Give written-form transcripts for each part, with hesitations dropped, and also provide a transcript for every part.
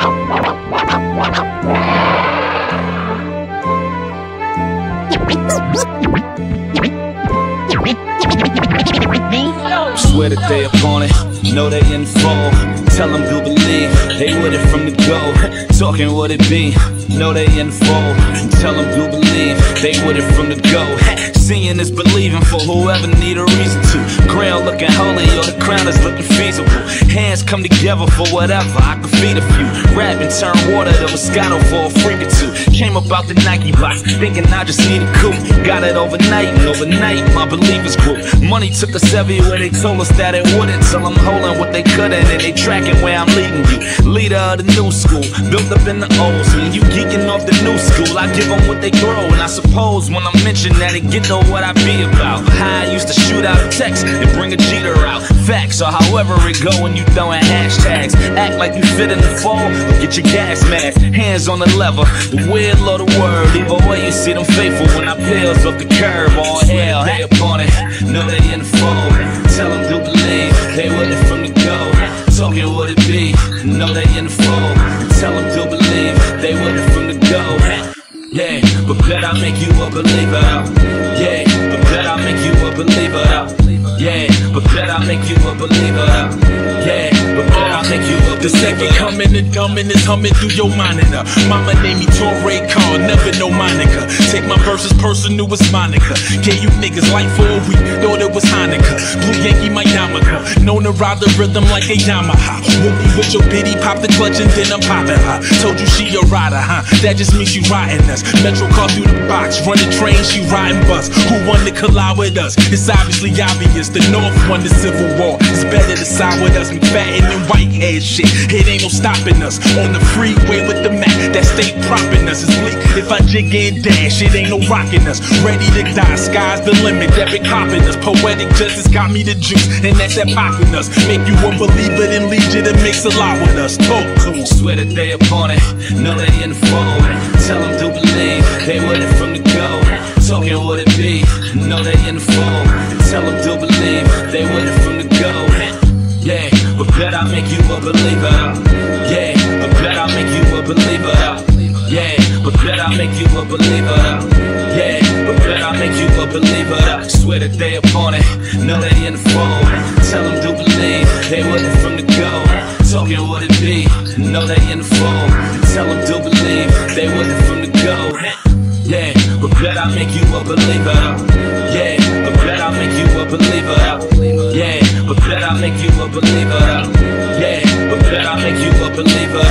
Swear that they upon it, know they in full. Tell them to believe, they with it from the go. Talking what it be, know they in full. Tell them to believe, they with it from the go. Seeing is believing for whoever need a reason to. Grail looking holy or the crown is looking feasible. Hands come together for whatever, I can feed a few. Rap and turn water to Moscato for a freak or two. Came about the Nike box, thinking I just need a coupe. Got it overnight, and overnight my believers grew. Money took us everywhere, they told us that it wouldn't. Till I'm holding what they couldn't, and they tracking where I'm leading you. Leader of the new school, built up in the old school. You geeking off the new school, I give them what they throw. And I suppose when I mention that, it get to what I be about. How I used to shoot out a text and bring a cheater out. Facts, or however it go when you throwing hashtags. Act like you fit in the fall, or get your gas mask. Hands on the lever, the weird low the word. Either way you see them faithful when I peels off the curb. All hell, they upon it, know they in the fold. Tell them to believe, they with it from the go. Talking what it be, know they in the fold. Tell them to believe, they with it from the go. Yeah, but bet I make you a believer. Yeah, but bet I make you a believer. Yeah, but bet I make you a believer. Yeah, but bet I make you a believer. The second coming and dumbing is humming through your monitor. Mama named me Torre Carr, never no Monica. Take my verses personal, it's Monica. Gave you niggas life for a week, thought it was Hanukkah. Blue Yankee, my yarmulke, known to ride the rhythm like a Yamaha. Whoop me with your bitty, pop the clutch and then I'm popping her. Told you she a rider, huh? That just means she riding us. Metro car through the box, running trains, she riding bus. Who won to collide with us? It's obviously obvious. The North won the Civil War. It's better to side with us. McFadden and Whitehead shit. It ain't no stopping us. On the freeway with the Mac, that stay propping us. It's bleak if I jig and dash. It ain't no rocking us. Ready to die, sky's the limit. That been copping us. Poetic justice got me the juice, and that's that popping us. Make you a believer, then lead you to mix a lot with us. Talk to them. Swear that they upon it, know they in the fold. Tell them to believe, they with it from the go. Talking what it be, know they in the fold. Tell them to believe, they with it from the go. Yeah, but bet I make you a believer. Yeah, but bet I make you a believer. Yeah, but bet I make you a believer. Yeah, but bet I make you a believer. Swear that they upon it, know they in the fold. Tell them to believe, they with it from the go. Talking what it be, know they in the fold. Tell them to believe, they with it from the go. Yeah, but bet I make you a believer. Yeah, but bet I make you a believer. Yeah, but bet I make you a believer. Yeah, but bet I make you a believer.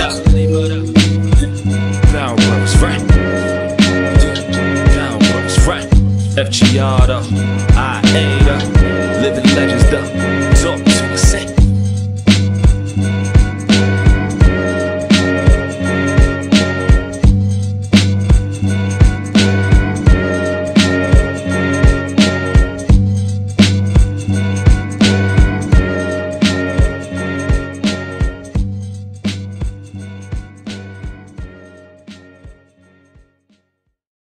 Down works right. Down works right. FGR though, IA though, living legends though.